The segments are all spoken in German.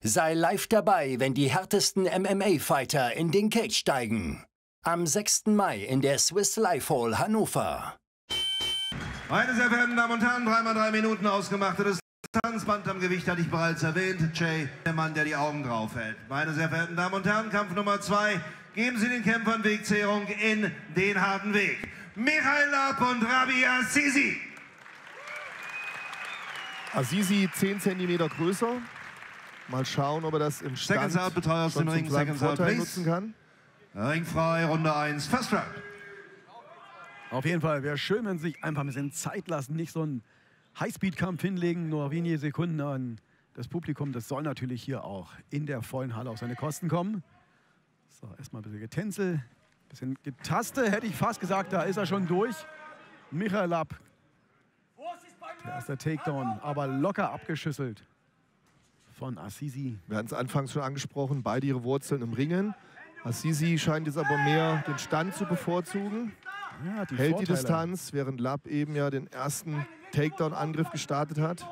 Sei live dabei, wenn die härtesten MMA-Fighter in den Cage steigen. Am 6. Mai in der Swiss Life Hall Hannover. Meine sehr verehrten Damen und Herren, 3x3 Minuten ausgemachte Distanz. Bantamgewicht hatte ich bereits erwähnt. Jay, der Mann, der die Augen drauf hält. Meine sehr verehrten Damen und Herren, Kampf Nummer 2. Geben Sie den Kämpfern Wegzehrung in den harten Weg. Michael Lapp und Rabia Azizi. Azizi 10 cm größer. Mal schauen, ob er das im Stand Betreuer aus dem Ring, Vorteil nutzen kann. Ringfrei, Runde 1, First Round. Auf jeden Fall wäre schön, wenn sie sich einfach ein bisschen Zeit lassen, nicht so einen Highspeed-Kampf hinlegen, nur wenige Sekunden an das Publikum. Das soll natürlich hier auch in der vollen Halle auf seine Kosten kommen. So, erstmal ein bisschen Getänzel, ein bisschen Getaste, hätte ich fast gesagt, da ist er schon durch. Michael Lapp, der erste Takedown, aber locker abgeschüsselt von Azizi. Wir hatten es anfangs schon angesprochen, beide ihre Wurzeln im Ringen. Azizi scheint jetzt aber mehr den Stand zu bevorzugen. Ja, Hält die Distanz, während Lapp eben ja den ersten Takedown-Angriff gestartet hat.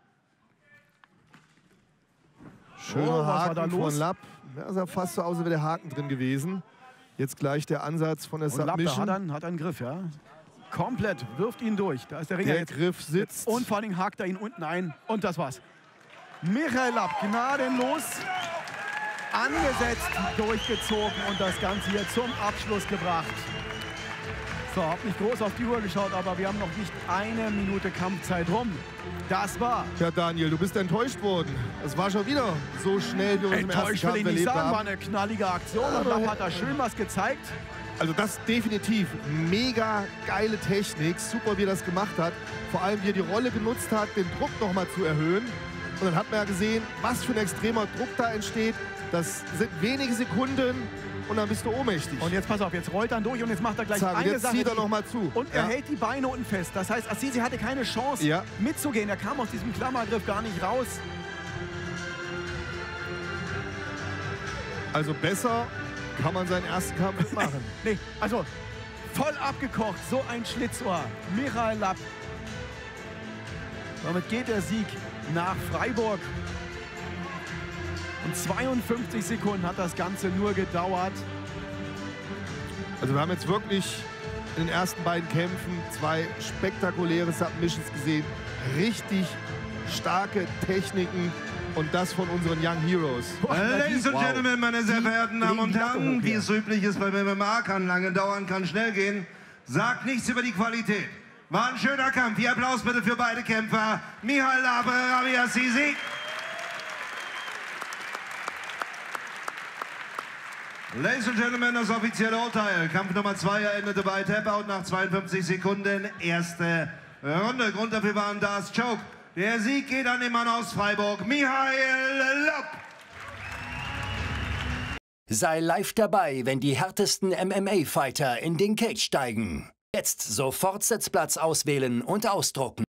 Schöner Haken von Lapp. Ja, sah fast so aus, als wäre der Haken drin gewesen. Jetzt gleich der Ansatz von der Submission. Lapp, hat einen Griff, ja. Komplett, wirft ihn durch. Da ist der Ringer der jetzt. Griff sitzt. Und vor allem hakt er ihn unten ein. Und das war's. Michael Lapp, gnadenlos angesetzt, durchgezogen und das Ganze hier zum Abschluss gebracht. So, hab nicht groß auf die Uhr geschaut, aber wir haben noch nicht eine Minute Kampfzeit rum. Das war. Ja, Daniel, du bist enttäuscht worden. Es war schon wieder so schnell, wie wir uns im ersten Kampf erlebt haben. War eine knallige Aktion und Lapp hat da schön was gezeigt. Also das definitiv mega geile Technik. Super, wie er das gemacht hat. Vor allem, wie er die Rolle genutzt hat, den Druck noch mal zu erhöhen. Und dann hat man ja gesehen, was für ein extremer Druck da entsteht. Das sind wenige Sekunden und dann bist du ohnmächtig. Und jetzt pass auf, jetzt rollt er durch und jetzt macht er gleich eine jetzt Sache. Zieht er noch mal zu. Und er hält die Beine unten fest. Das heißt, Azizi hatte keine Chance mitzugehen. Er kam aus diesem Klammergriff gar nicht raus. Also besser kann man seinen ersten Kampf nicht machen. Nee, also voll abgekocht, so ein Schlitzohr. Michael Lapp. Damit geht der Sieg nach Freiburg. Und 52 Sekunden hat das Ganze nur gedauert. Also wir haben jetzt wirklich in den ersten beiden Kämpfen 2 spektakuläre Submissions gesehen. Richtig starke Techniken und das von unseren Young Heroes. Ladies and Gentlemen, meine sehr verehrten Damen und Herren, wie es so üblich ist beim MMA, kann lange dauern, kann schnell gehen. Sagt nichts über die Qualität. War ein schöner Kampf. Hier Applaus bitte für beide Kämpfer. Michael Lapp, Rabia Azizi. Ladies and Gentlemen, das offizielle Urteil. Kampf Nummer 2 endete bei Tapout nach 52 Sekunden. Erste Runde. Grund dafür war ein Das Choke. Der Sieg geht an den Mann aus Freiburg, Michael Lapp. Sei live dabei, wenn die härtesten MMA-Fighter in den Cage steigen. Jetzt sofort Sitzplatz auswählen und ausdrucken.